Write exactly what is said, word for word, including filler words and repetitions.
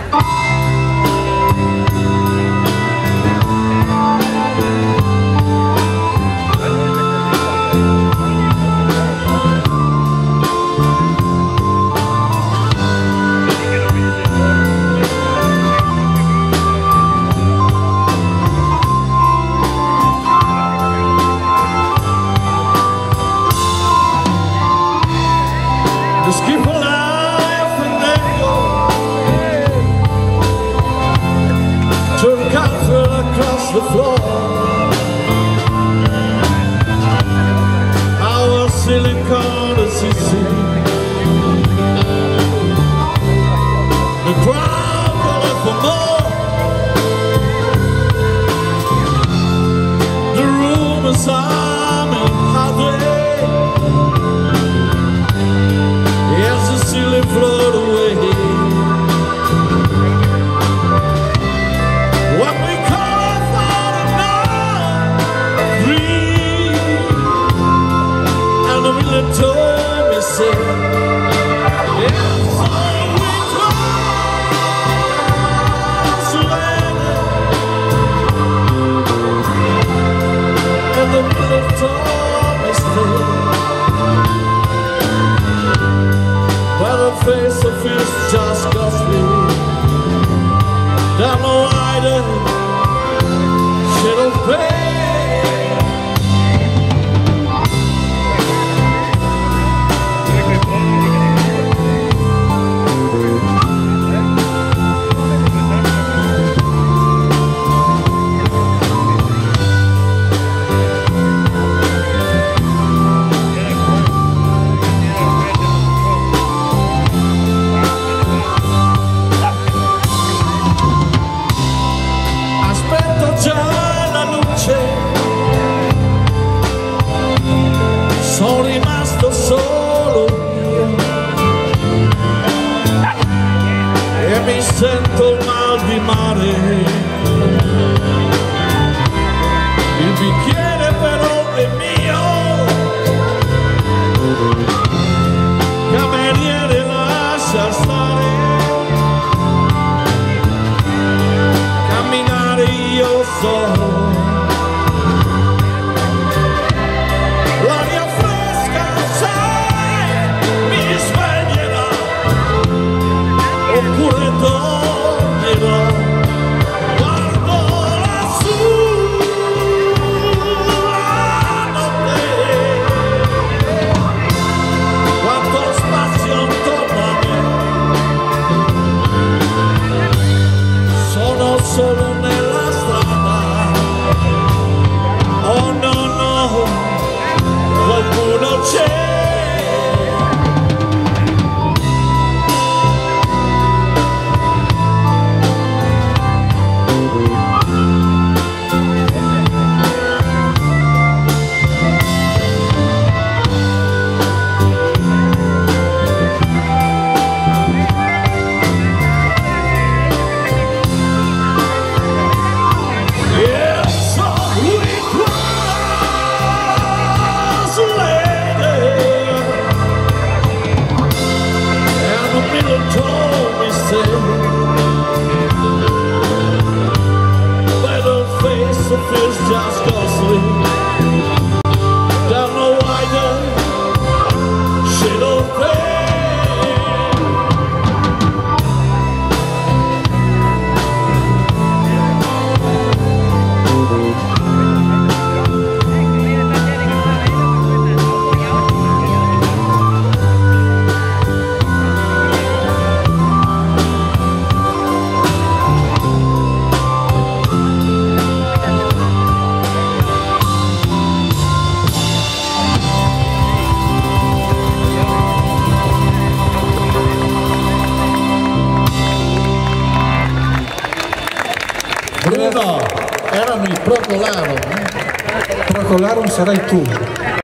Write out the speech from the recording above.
Just keep alive and then go to the carpet across the floor. Our ceiling corners you see the crowd calling for more. The room is humming hardly. Float away when we call for the night free, and the military say it's all we cross land, and the military say the face of his just ghostly down the wider shade of pain. Sono rimasto solo io e mi sento il mal di mare. Il bicchiere però è mio, cameriere lascia stare, camminare io so. Solo nella strada, oh no no, qualcuno c'è. Feels just ghostly down the wider shade of Bruno, erano i Procolarum, eh? Procolarum sarai tu.